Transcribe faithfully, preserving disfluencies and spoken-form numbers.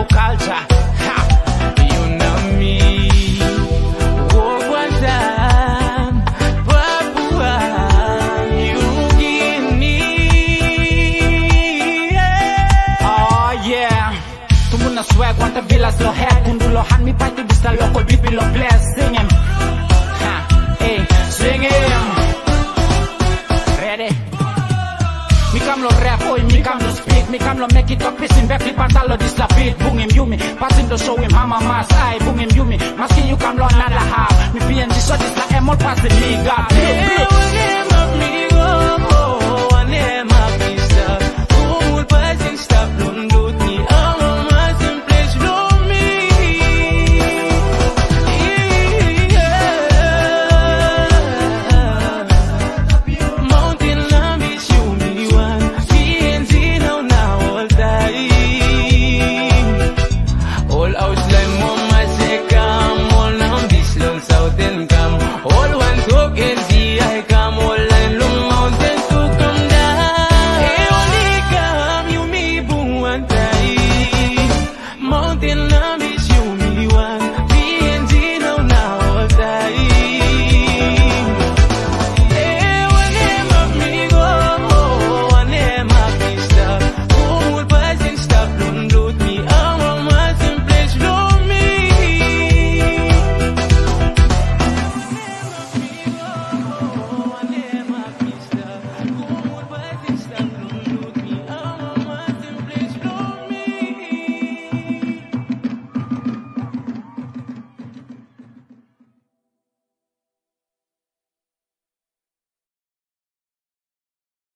local culture. Ha, you know me. Wagwan, Papua New Guinea. Oh yeah. Tumuna swag, want the villas lo head. Kundulo hand me party this the local people lo bless. Sing him. Ha, hey, sing him. Ready? Me come lo rap, oi, me come lo speak. Me come lo make it up, pissing back, flip and talo this la beat. Boom him, you me, passing to show him hammer mass. I boom him, you me, masking you come lo nada half. Me P N G so this la emol passing me, God.